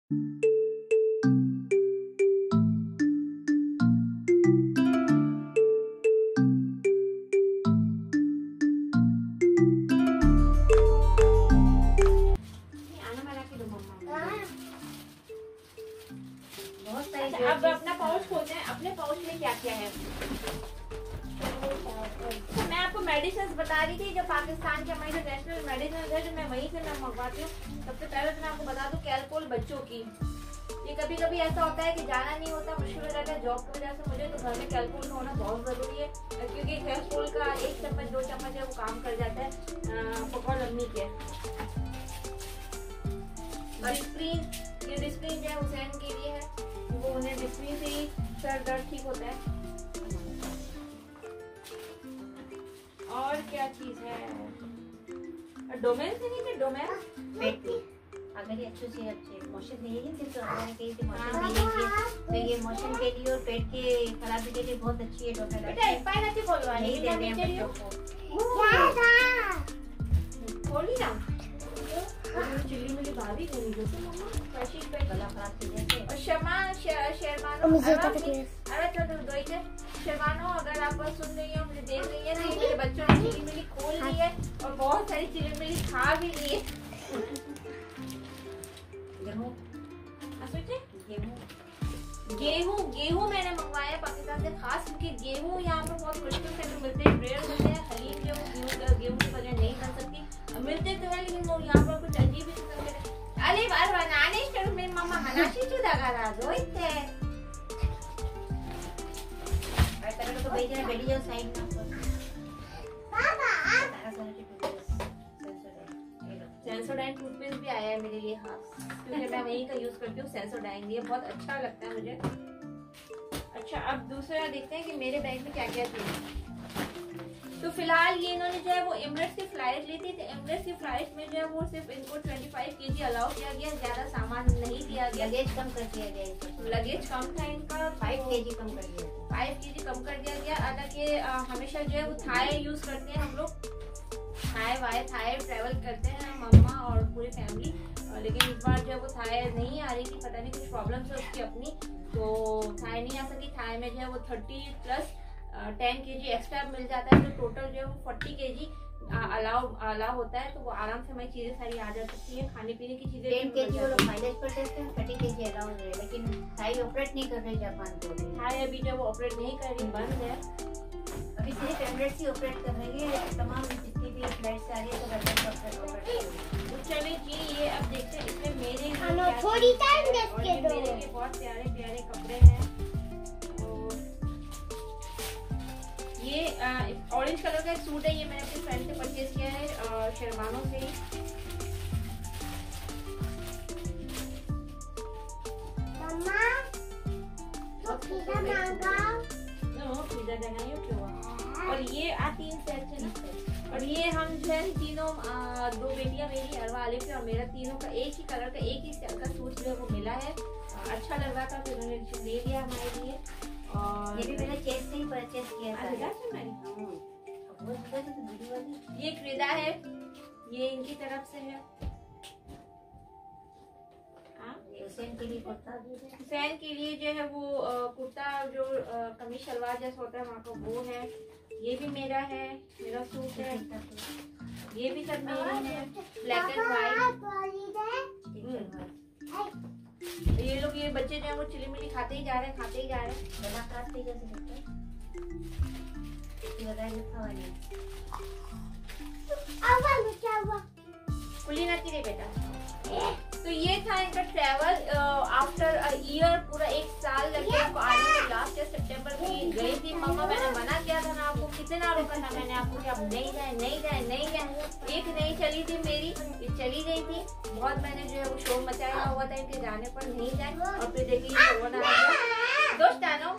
अब अपना पाउच खोलते हैं। अपने पाउच में क्या क्या है? तो मैं आपको मेडिसिन बता रही थी, जो पाकिस्तान के हमारी जो नेशनल मेडिसिन है, जो मैं वहीं से मैं मंगवाती हूँ। सबसे पहले तो मैं आपको बता दूं कैलपोल बच्चों की। ये कभी कभी ऐसा होता है कि जाना नहीं होता, मुश्किल हो जाता है जॉब की वजह से मुझे, तो घर में कैलपोल होना बहुत जरूरी है, क्योंकि कैलपोल का 1 चम्मच 2 चम्मच है वो काम कर जाता है पकौड़ लगने के। और स्क्रीन, ये डिस्प्रीन जो है हुसैन के लिए है, वो उन्हें डिस्प्रीन से ही सर दर्द ठीक होता है। और क्या चीज है? डोमेन से नहीं थे, डोमेन पेट में अगर ये अच्छे से मोशन नहीं है तो कहीं से मोशन नहीं है, तो ये मोशन के लिए और पेट के खराबी के लिए बहुत अच्छी है डोमेन। बेटा पाए ना बोलवा नहीं दे रहे हैं बच्चों को। खोली ना चिल्ली मिली भाभी नहीं जैसे मम्मा पैसे पे गला खराब हो जाए। और शर्मानो अरे तो दो ही शर्मानो, अगर आप सुन रही हो, मुझे देख रही है ना, मेरे बच्चों ने चिल्ली मिली खोल ली है और बहुत सारी चिल्ली मिली खा भी ली है। गेहूं मैंने मंगवाया पाकिस्तान से खास, क्योंकि गेहूं यहाँ पर बहुत मुश्किल से मिलते हैं, रेयर मिलते हैं। हलीम गेहूं की वजह नहीं बन सकती, मिलते तो है लेकिन वो यहाँ पर कुछ अजीब ही किस्म के। अरे बार बनाने शुरू में मम्मा हनाशी चुदा करा दो इतने तरह तो भेजना बैठ जाओ साइड में। सेंसोडाइन टूथपेस्ट भी आया है मेरे लिए खास, क्योंकि मैं वही का यूज करती हूँ सेंसोडाइन, ये बहुत अच्छा लगता है मुझे। अच्छा अब दूसरा देखते हैं कि मेरे बैग में क्या क्या चीज। तो फिलहाल ये इन्होंने जो है वो एमिरेट्स की फ्लाइट ली थी, तो एमिरेट्स की फ्लाइट में जो है वो सिर्फ इनको 25 kg अलाउ किया गया, ज्यादा सामान नहीं दिया गया, लगेज कम कर दिया गया। लगेज कम था इनका, 5 kg कम कर दिया, 5 kg कम कर दिया गया। हालांकि हमेशा जो है वो थाई यूज करते हैं हम लोग, थाई ट्रैवल करते हैं मम्मा और पूरी फैमिली, लेकिन इस बार जो है वो थाई नहीं आ रही थी, पता नहीं कुछ प्रॉब्लम है उसकी अपनी, तो थाई नहीं आ सकी। थाई में जो है वो 30 प्लस 10 kg एक्स्ट्रा मिल जाता है, तो टोटल जो है वो 40 kg अलाउ होता है, तो वो आराम से हमारी चीजें सारी आ जा सकती है, खाने पीने की चीजें। 10 kg वो लोग माइलेज पर देते हैं, 30 kg अलाउ है, लेकिन थाई ऑपरेट नहीं कर रही जापान को। थाई अभी जो वो ऑपरेट नहीं कर रही, बंद है अभी, सिर्फ एमिरेट्स ही ऑपरेट कर रही है, तमाम जितनी भी फ्लाइट्स आ रही है तो ऑपरेट। चलिए जी, ये अब देखते हैं इसमें मेरे थोड़ी टाइम मेरे लिए बहुत प्यारे प्यारे कपड़े हैं। ये ऑरेंज कलर का एक सूट है, ये मैंने अपनी फ्रेंड से परचेज किया है शेरवानों से ही। मम्मा पिज़्ज़ा जगाइयो क्यों? और ये 3 सेट, और ये हम जो है तीनों 2 बेटियां मेरी अरवा आलिफ और मेरा, तीनों का एक ही कलर का एक ही स्टाइल का सूट जो है वो मिला है, अच्छा लग रहा था तो उन्होंने ले लिया हमारे लिए। और ये भी मैंने चेस से ही परचेज किया था। ये क्रीदा है, ये इनकी तरफ से है। हुसैन के लिए कुर्ता, हुसैन के लिए जो है वो कुर्ता जो कमीज शलवार जैसा होता है वहाँ का वो है। ये भी मेरा है, मेरा सूट है, ये भी सब मेरे हैं, ब्लैक एंड व्हाइट। ये लोग, ये बच्चे जो है वो चिली मिली खाते ही जा रहे हैं। गला खराब थी कैसे लगता है? खुली ना तेरे बेटा। तो ये था इनका ट्रैवल आफ्टर अ ईयर, पूरा 1 साल लग गया आपको आने में। लास्ट ईयर सितंबर की गई थी मम्मा, मैंने मना किया था ना आपको, कितना रोका था मैंने आपको कि आप नहीं जाए। एक नहीं चली थी मेरी, ये चली गई थी, बहुत मैंने जो है वो शोर मचाया हुआ था इनके जाने पर, नहीं जाए, और फिर देखिए कोरोना आ गया। दोस्त आनो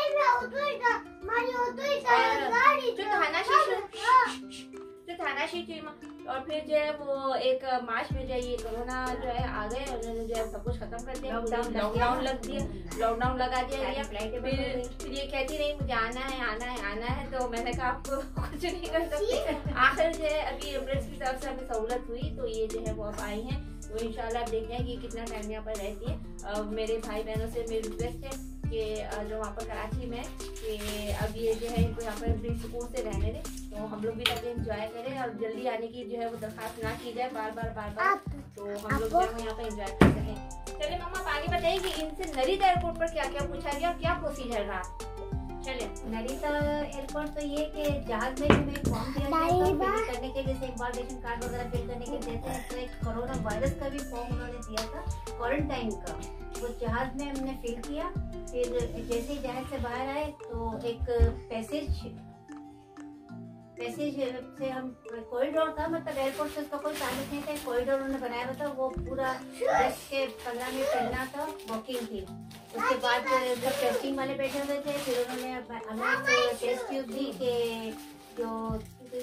थाना शीट, और फिर जो है वो 1 मार्च में जो है ये कोरोना जो है आ गए, उन्होंने जो है सब कुछ खत्म कर दिया, लॉकडाउन लगा दिया। फिर ये कहती रही मुझे आना है, तो मैंने कहा आपको कुछ नहीं कर सकते। आखिर जो है अभी एमिरेट्स की तरफ से हमें सहूलत हुई, तो ये जो है वो अब आई हैं। तो इंशाल्लाह आप देखते हैं कि कितना टाइम यहाँ पर रहती है। मेरे भाई बहनों से मेरी रिक्वेस्ट है कि जो वहाँ पर कराची में कि अब ये जो है इनको यहाँ पर बड़ी सुकून से रहने दें, तो हम लोग भी ताकि एंजॉय करें और जल्दी आने की जो है वो दरख्वास्त ना की जाए बार बार, तो हम लोग जो है यहाँ पर एंजॉय कर सकें। चलिए मम्मा आप आगे बताइए कि इनसे नरीता एयरपोर्ट पर क्या क्या पूछा गया और क्या प्रोसीजर रहा। चलिए नरीता एयरपोर्ट तो ये कि जहाज में हमें फॉर्म दिया गया था करने के लिए, जैसे इन्फॉर्मेशन कार्ड वगैरह फिल करने के देते हैं, तो एक कोरोना वायरस का भी फॉर्म उन्होंने दिया था क्वारंटाइन का, वो जहाज में हमने फिल किया। फिर जैसे ही जहाज से बाहर आए तो एक पैसेज से हम कॉरिडोर था, मतलब एयरपोर्ट से उसका कोई ताल्लुक नहीं था, कॉरिडोर उन्होंने बनाया हुआ था, वो पूरा 10 के 15 मिनट चलना था, वॉकिंग थी। उसके बाद जब टेस्टिंग वाले बैठे हुए थे, फिर उन्होंने हमें एक टेस्ट ट्यूब दी कि जो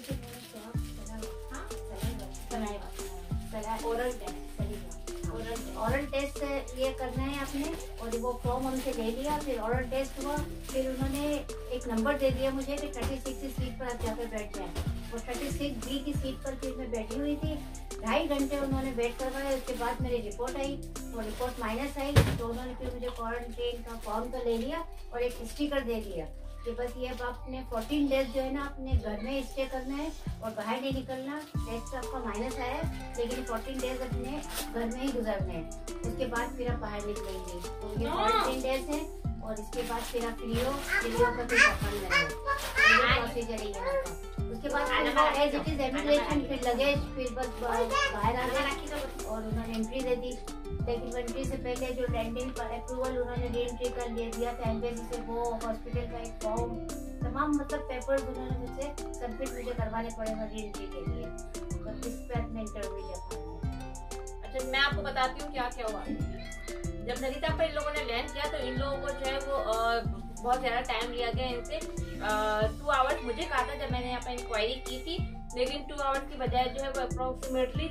ओरल टेस्ट ये करना है आपने, और वो फॉर्म हमसे ले लिया। फिर ओरल टेस्ट हुआ, फिर उन्होंने एक नंबर दे दिया मुझे कि 36 की सीट पर आप जाकर बैठ जाए। वो 36B की सीट पर फिर मैं बैठी हुई थी, 2.5 घंटे उन्होंने वेट करवाया। उसके बाद मेरी रिपोर्ट आई, वो रिपोर्ट माइनस आई, तो उन्होंने फिर मुझे क्वारंटीन का फॉर्म तो ले लिया और एक स्टिकर दे दिया कि बस ये अब आपने 14 डेज जो है ना अपने घर में स्टे करना है और बाहर नहीं निकलना। टेस्ट आपका माइनस आया है, लेकिन 14 डेज अपने घर में ही गुजरने हैं, उसके बाद फिर आप बाहर निकलेंगे। तो ये 14 डेज है और इसके बाद फिर आप फ्री हो का फिर जापान में प्रोसीजर ही है। उसके बाद एज इट इज इमिग्रेशन, फिर लगेज, फिर बस बाहर आ गए और उन्होंने एंट्री दे दी। लेकिन एंट्री से पहले जो लैंडिंग पर अप्रूवल उन्होंने री एंट्री का ले दिया था एम्बेसी से, वो हॉस्पिटल का एक फॉर्म, तमाम मतलब पेपर्स उन्होंने मुझसे सबमिट मुझे करवाने पड़ेगा री एंट्री के लिए। तो इस पे अपने इंटरव्यू दिया। अच्छा मैं आपको बताती हूँ क्या क्या हुआ। जब नरीता पर इन लोगों ने लैंड किया तो इन लोगों को जो है वो बहुत ज्यादा टाइम लिया गया इनसे। 2 आवर्स मुझे कहा था जब मैंने यहाँ पर इंक्वायरी की थी, लेकिन 2 आवर्स की बजाय जो है वो अप्रोक्सीमेटली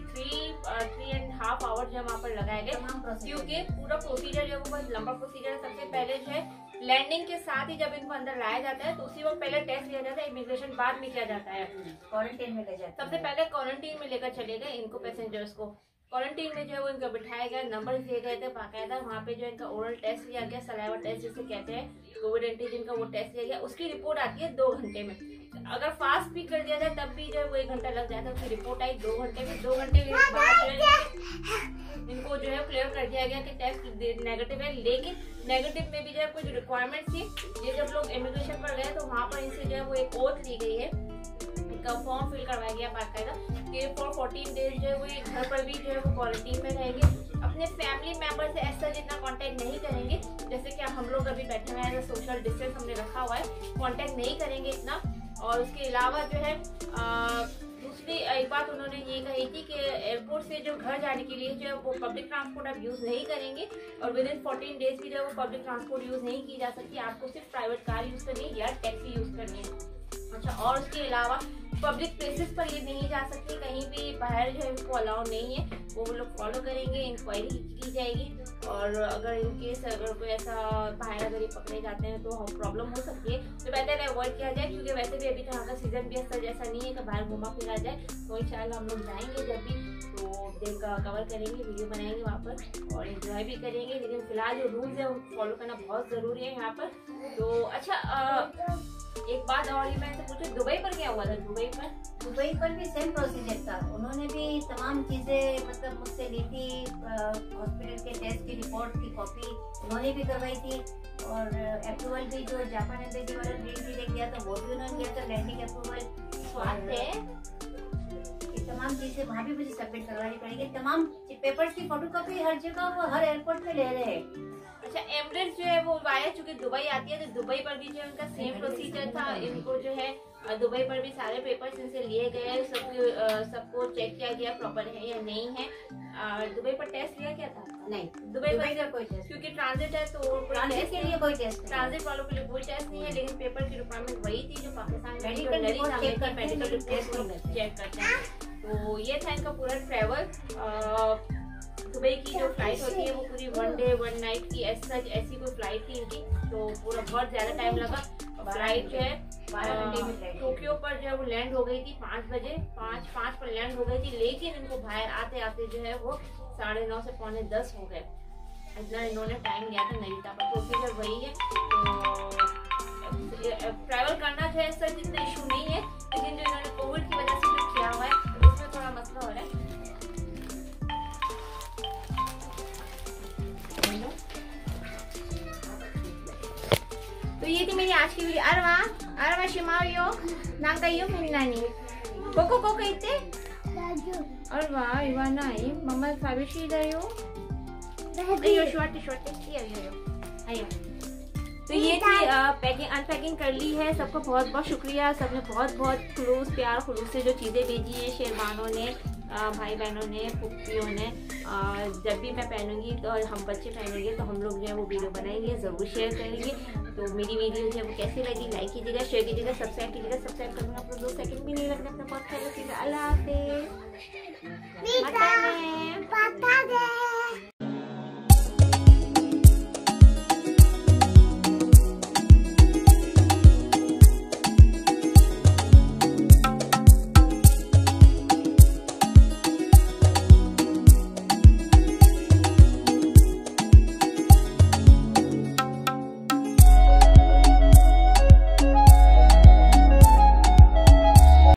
3.5 आवर्स जो वहाँ पर लगाए गए, क्योंकि पूरा प्रोसीजर जो है वो बहुत लंबा प्रोसीजर है। सबसे पहले जो है लैंडिंग के साथ ही जब इनको अंदर लाया जाता है तो उसी वक्त पहले टेस्ट लिया जाता है, इमिग्रेशन बाद में किया जाता है, क्वारंटीन में ले जाते हैं। सबसे पहले क्वारंटीन में लेकर चले गए इनको, पैसेंजर्स को क्वारंटीन में जो है वो इनको बिठाया गया, नंबर दिए गए थे बाकायदा। वहाँ पे जो इनका ओरल टेस्ट लिया गया, सलाइवा टेस्ट जिसे कहते हैं, कोविड एंटीजन का वो टेस्ट लिया गया। उसकी रिपोर्ट आती है 2 घंटे में। अगर फास्ट भी कर दिया जाए तब भी जो है वो 1 घंटा लग जाता है। उसकी रिपोर्ट आई 2 घंटे में। 2 घंटे के बाद जो है इनको जो है क्लियर कर दिया गया कि टेस्ट नेगेटिव है, लेकिन नेगेटिव में भी जो है कुछ रिक्वायरमेंट थी। ये जब लोग इमिग्रेशन पर गए तो वहाँ पर इनसे जो है वो एक ओथ ली गई है, इनका फॉर्म फिल करवाया गया बाकायदा कि फॉर 14 डेज जो है वो घर पर भी जो है वो क्वारंटीन में रहेंगे। अपने फैमिली मेंबर से ऐसा जितना कांटेक्ट नहीं करेंगे, जैसे कि हम लोग अभी बैठे हुए हैं, सोशल डिस्टेंस हमने रखा हुआ है, कांटेक्ट नहीं करेंगे इतना। और उसके अलावा जो है दूसरी एक बात उन्होंने ये कही थी कि एयरपोर्ट से जो घर जाने के लिए जो है वो पब्लिक ट्रांसपोर्ट आप यूज नहीं करेंगे और विद इन 14 डेज की जो है वो पब्लिक ट्रांसपोर्ट यूज नहीं की जा सकती। आपको सिर्फ प्राइवेट कार यूज करनी है या टैक्सी यूज करनी है। अच्छा, और उसके अलावा पब्लिक प्लेसेस पर ये नहीं जा सकती, कहीं भी बाहर जो है इनको अलाउ नहीं है, वो लोग फॉलो करेंगे, इंक्वायरी की जाएगी। और अगर इनकेस अगर कोई ऐसा बाहर अगर ये पकड़े जाते हैं तो प्रॉब्लम हो सकती है, तो बेहतर है अवॉइड किया जाए, क्योंकि वैसे भी अभी तो यहाँ का सीजन भी जैसा नहीं है कि बाहर घुमा फिरा जाए। तो इंशाल्लाह हम लोग जाएंगे जब भी तो दिन का कवर करेंगे, वीडियो बनाएंगे वहाँ पर और एंजॉय भी करेंगे। लेकिन फिलहाल जो रूल्स है उनको फॉलो करना बहुत ज़रूरी है यहाँ पर। तो अच्छा एक बात और ही मैं पूछूं, दुबई पर क्या हुआ था? दुबई पर भी सेम प्रोसीजर था। उन्होंने भी तमाम चीजें मतलब मुझसे ली थी, हॉस्पिटल के टेस्ट की रिपोर्ट की कॉपी उन्होंने भी करवाई थी और अप्रूवल भी जो जापान एम्बेसी वाला ले गया था वो भी उन्होंने दिया था, लैंडिंग अप्रूवल है। तमाम चीजें वहाँ भी मुझे सबमिट करवानी पड़ेगी। तमाम पेपर्स की फोटोकॉपी हर जगह वो हर एयरपोर्ट पे ले रहे हैं। अच्छा, एमिरेट्स जो है वो वाया चूंकि दुबई आती है, तो दुबई पर भी जो है उनका सेम प्रोसीजर था। इनको जो है दुबई पर भी सारे पेपर्स इनसे लिए गए, सबको चेक किया गया प्रॉपर है या नहीं है। दुबई पर टेस्ट लिया क्या था? नहीं, दुबई पर कोई टेस्ट, क्योंकि ट्रांजिट है तो ट्रांजिट के लिए कोई टेस्ट, ट्रांजिट वालों के लिए कोई टेस्ट नहीं है। लेकिन पेपर की रिक्वायरमेंट वही थी जो पाकिस्तान मेडिकल रिपोर्ट चेक करते हैं। तो ये था इनका पूरा ट्रेवल। दुबई की जो फ्लाइट होती है वो पूरी 1 डे 1 नाइट की ऐसी कोई फ्लाइट थी इनकी, तो पूरा बहुत ज्यादा टाइम लगा। फ्लाइट जो है 12 घंटे में टोक्यो पर जो है वो लैंड हो गई थी 5 बजे, 5 पर लैंड हो गई थी। लेकिन इनको बाहर आते आते जो है वो 9:30 से 9:45 हो गए। इतना इन्होंने टाइम लिया था नैनीताल पर। प्रोसीजर वही है, तो ट्रैवल करना जो है सर इतना इशू नहीं है, लेकिन जो इन्होंने कोविड की वजह से जो किया हुआ है उसमें थोड़ा मसला हो रहा है। तो ये थी मेरी आज की वीडियो। अरवा शिमायो नांगायो मिनानी कोको कहते अरवा इवानाई मम्मा फाबिशी दायो अयो शॉर्ट आयो। तो ये थी पैकिंग अनपैकिंग कर ली है। सबको बहुत बहुत शुक्रिया, सबने बहुत बहुत खुलूस प्यार खुलूस से जो चीज़ें भेजी है, शेरवानों ने, भाई बहनों ने, पुप्पियों ने। जब भी मैं पहनूंगी तो और हम बच्चे पहनेंगे तो हम लोग जो है वो वीडियो बनाएंगे, ज़रूर शेयर करेंगे। तो मेरी वीडियो जो है वो कैसी लगी, लाइक कीजिएगा, शेयर कीजिएगा, सब्सक्राइब कीजिएगा। सब्सक्राइब करना अपना 2 सेकंड भी नहीं लगना। अपना बहुत ख्याल रखिएगा। अल्लाह हाफिज़।